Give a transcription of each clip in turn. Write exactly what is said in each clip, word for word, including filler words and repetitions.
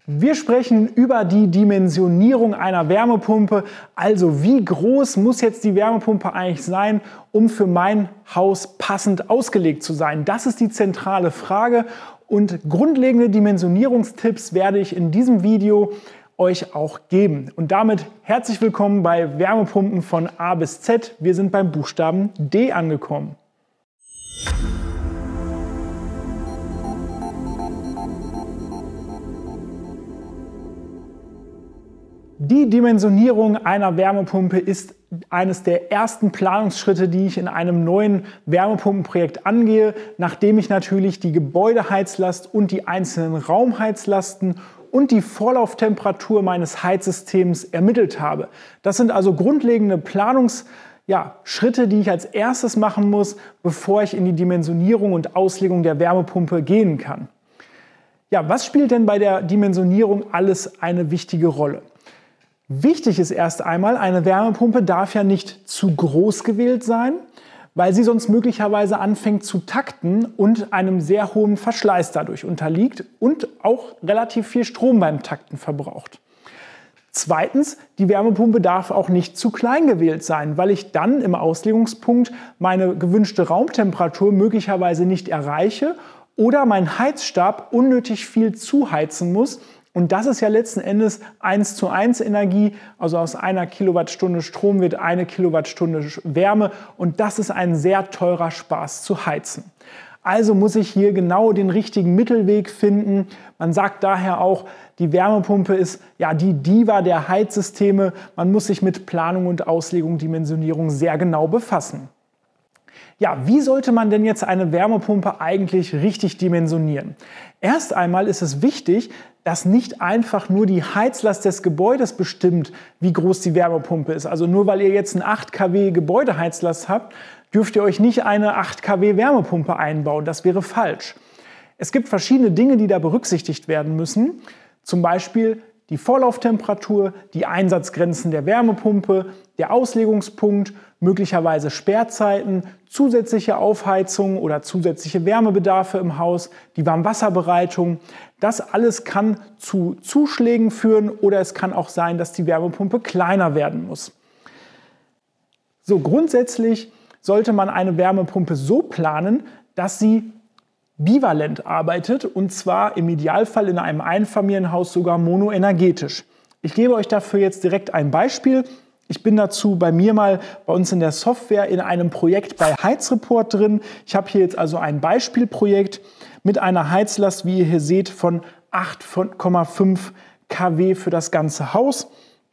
Wir sprechen über die Dimensionierung einer Wärmepumpe. Also wie groß muss jetzt die Wärmepumpe eigentlich sein, um für mein Haus passend ausgelegt zu sein? Das ist die zentrale Frage und grundlegende Dimensionierungstipps werde ich in diesem Video euch auch geben. Und damit herzlich willkommen bei Wärmepumpen von A bis Z. Wir sind beim Buchstaben D angekommen. Die Dimensionierung einer Wärmepumpe ist eines der ersten Planungsschritte, die ich in einem neuen Wärmepumpenprojekt angehe, nachdem ich natürlich die Gebäudeheizlast und die einzelnen Raumheizlasten und die Vorlauftemperatur meines Heizsystems ermittelt habe. Das sind also grundlegende Planungsschritte, ja, Schritte, die ich als erstes machen muss, bevor ich in die Dimensionierung und Auslegung der Wärmepumpe gehen kann. Ja, was spielt denn bei der Dimensionierung alles eine wichtige Rolle? Wichtig ist erst einmal, eine Wärmepumpe darf ja nicht zu groß gewählt sein, weil sie sonst möglicherweise anfängt zu takten und einem sehr hohen Verschleiß dadurch unterliegt und auch relativ viel Strom beim Takten verbraucht. Zweitens, die Wärmepumpe darf auch nicht zu klein gewählt sein, weil ich dann im Auslegungspunkt meine gewünschte Raumtemperatur möglicherweise nicht erreiche oder mein Heizstab unnötig viel zuheizen muss. Und das ist ja letzten Endes eins zu eins Energie, also aus einer Kilowattstunde Strom wird eine Kilowattstunde Wärme und das ist ein sehr teurer Spaß zu heizen. Also muss ich hier genau den richtigen Mittelweg finden. Man sagt daher auch, die Wärmepumpe ist ja die Diva der Heizsysteme. Man muss sich mit Planung und Auslegung, Dimensionierung sehr genau befassen. Ja, wie sollte man denn jetzt eine Wärmepumpe eigentlich richtig dimensionieren? Erst einmal ist es wichtig, dass nicht einfach nur die Heizlast des Gebäudes bestimmt, wie groß die Wärmepumpe ist. Also nur weil ihr jetzt eine acht Kilowatt Gebäudeheizlast habt, dürft ihr euch nicht eine acht Kilowatt Wärmepumpe einbauen. Das wäre falsch. Es gibt verschiedene Dinge, die da berücksichtigt werden müssen. Zum Beispiel die Vorlauftemperatur, die Einsatzgrenzen der Wärmepumpe, der Auslegungspunkt, möglicherweise Sperrzeiten, zusätzliche Aufheizung oder zusätzliche Wärmebedarfe im Haus, die Warmwasserbereitung. Das alles kann zu Zuschlägen führen oder es kann auch sein, dass die Wärmepumpe kleiner werden muss. So, grundsätzlich sollte man eine Wärmepumpe so planen, dass sie bivalent arbeitet und zwar im Idealfall in einem Einfamilienhaus sogar monoenergetisch. Ich gebe euch dafür jetzt direkt ein Beispiel. Ich bin dazu bei mir mal bei uns in der Software in einem Projekt bei Heizreport drin. Ich habe hier jetzt also ein Beispielprojekt mit einer Heizlast, wie ihr hier seht, von acht Komma fünf Kilowatt für das ganze Haus.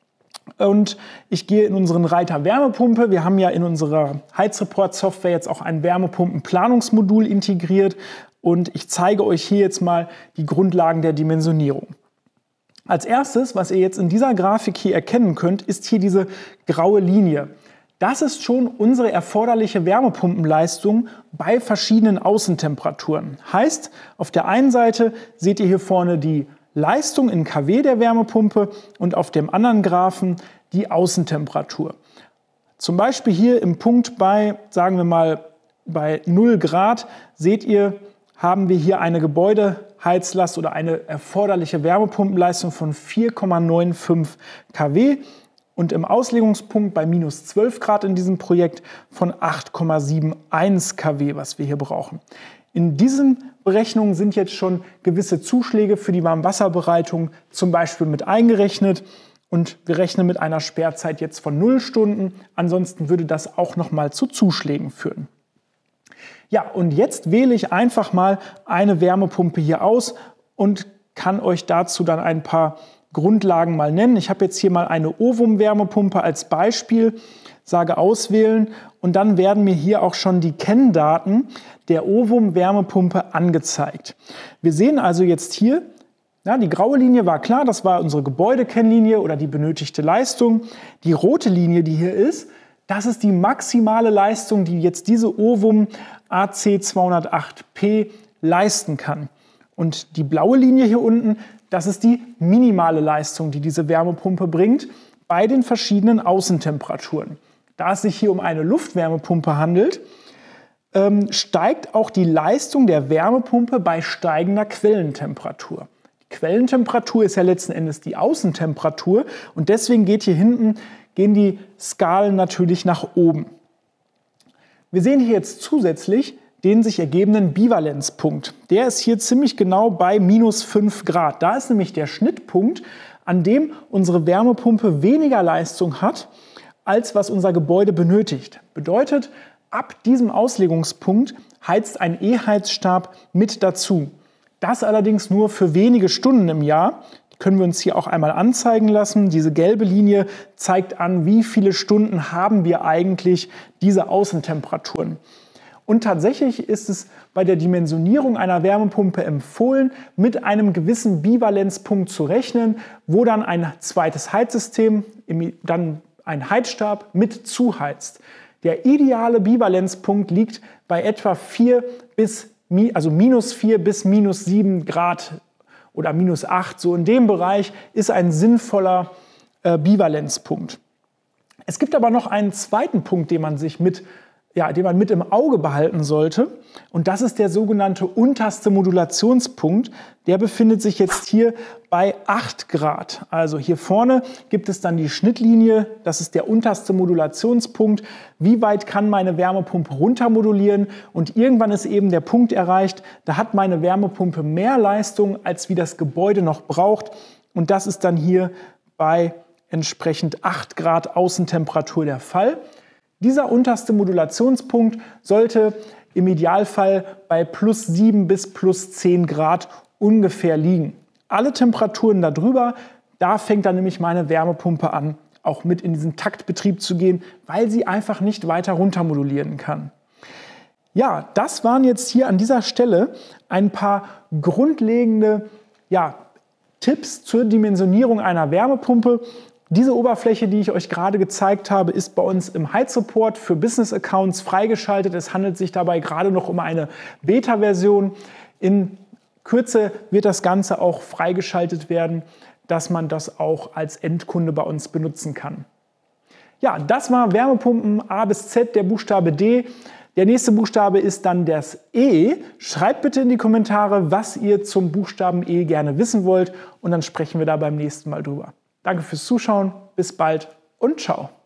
Und ich gehe in unseren Reiter Wärmepumpe. Wir haben ja in unserer Heizreport-Software jetzt auch ein Wärmepumpenplanungsmodul integriert. Und ich zeige euch hier jetzt mal die Grundlagen der Dimensionierung. Als erstes, was ihr jetzt in dieser Grafik hier erkennen könnt, ist hier diese graue Linie. Das ist schon unsere erforderliche Wärmepumpenleistung bei verschiedenen Außentemperaturen. Heißt, auf der einen Seite seht ihr hier vorne die Leistung in Kilowatt der Wärmepumpe und auf dem anderen Graphen die Außentemperatur. Zum Beispiel hier im Punkt bei, sagen wir mal, bei null Grad seht ihr, haben wir hier eine Gebäudeheizlast oder eine erforderliche Wärmepumpenleistung von vier Komma fünfundneunzig Kilowatt und im Auslegungspunkt bei minus zwölf Grad in diesem Projekt von acht Komma einundsiebzig Kilowatt, was wir hier brauchen. In diesen Berechnungen sind jetzt schon gewisse Zuschläge für die Warmwasserbereitung zum Beispiel mit eingerechnet und wir rechnen mit einer Sperrzeit jetzt von null Stunden. Ansonsten würde das auch nochmal zu Zuschlägen führen. Ja, und jetzt wähle ich einfach mal eine Wärmepumpe hier aus und kann euch dazu dann ein paar Grundlagen mal nennen. Ich habe jetzt hier mal eine Ovum-Wärmepumpe als Beispiel, sage auswählen und dann werden mir hier auch schon die Kenndaten der Ovum-Wärmepumpe angezeigt. Wir sehen also jetzt hier, ja, die graue Linie war klar, das war unsere Gebäudekennlinie oder die benötigte Leistung. Die rote Linie, die hier ist, das ist die maximale Leistung, die jetzt diese Ovum A C zweihundertacht P leisten kann. Und die blaue Linie hier unten, das ist die minimale Leistung, die diese Wärmepumpe bringt bei den verschiedenen Außentemperaturen. Da es sich hier um eine Luftwärmepumpe handelt, ähm, steigt auch die Leistung der Wärmepumpe bei steigender Quellentemperatur. Die Quellentemperatur ist ja letzten Endes die Außentemperatur und deswegen geht hier hinten, gehen die Skalen natürlich nach oben. Wir sehen hier jetzt zusätzlich den sich ergebenden Bivalenzpunkt. Der ist hier ziemlich genau bei minus fünf Grad. Da ist nämlich der Schnittpunkt, an dem unsere Wärmepumpe weniger Leistung hat, als was unser Gebäude benötigt. Bedeutet, ab diesem Auslegungspunkt heizt ein E-Heizstab mit dazu. Das allerdings nur für wenige Stunden im Jahr. Die können wir uns hier auch einmal anzeigen lassen. Diese gelbe Linie zeigt an, wie viele Stunden haben wir eigentlich diese Außentemperaturen. Und tatsächlich ist es bei der Dimensionierung einer Wärmepumpe empfohlen, mit einem gewissen Bivalenzpunkt zu rechnen, wo dann ein zweites Heizsystem, dann ein Heizstab mit zuheizt. Der ideale Bivalenzpunkt liegt bei etwa vier bis, also minus vier bis minus sieben Grad oder minus acht. So in dem Bereich ist ein sinnvoller äh, Bivalenzpunkt. Es gibt aber noch einen zweiten Punkt, den man sich mit Ja, den man mit im Auge behalten sollte. Und das ist der sogenannte unterste Modulationspunkt. Der befindet sich jetzt hier bei acht Grad. Also hier vorne gibt es dann die Schnittlinie. Das ist der unterste Modulationspunkt. Wie weit kann meine Wärmepumpe runtermodulieren? Und irgendwann ist eben der Punkt erreicht, da hat meine Wärmepumpe mehr Leistung, als wie das Gebäude noch braucht. Und das ist dann hier bei entsprechend acht Grad Außentemperatur der Fall. Dieser unterste Modulationspunkt sollte im Idealfall bei plus sieben bis plus zehn Grad ungefähr liegen. Alle Temperaturen darüber, da fängt dann nämlich meine Wärmepumpe an, auch mit in diesen Taktbetrieb zu gehen, weil sie einfach nicht weiter runter modulieren kann. Ja, das waren jetzt hier an dieser Stelle ein paar grundlegende ja, Tipps zur Dimensionierung einer Wärmepumpe. Diese Oberfläche, die ich euch gerade gezeigt habe, ist bei uns im Heizsupport für Business-Accounts freigeschaltet. Es handelt sich dabei gerade noch um eine Beta-Version. In Kürze wird das Ganze auch freigeschaltet werden, dass man das auch als Endkunde bei uns benutzen kann. Ja, das war Wärmepumpen A bis Z, der Buchstabe D. Der nächste Buchstabe ist dann das E. Schreibt bitte in die Kommentare, was ihr zum Buchstaben E gerne wissen wollt und dann sprechen wir da beim nächsten Mal drüber. Danke fürs Zuschauen, bis bald und ciao.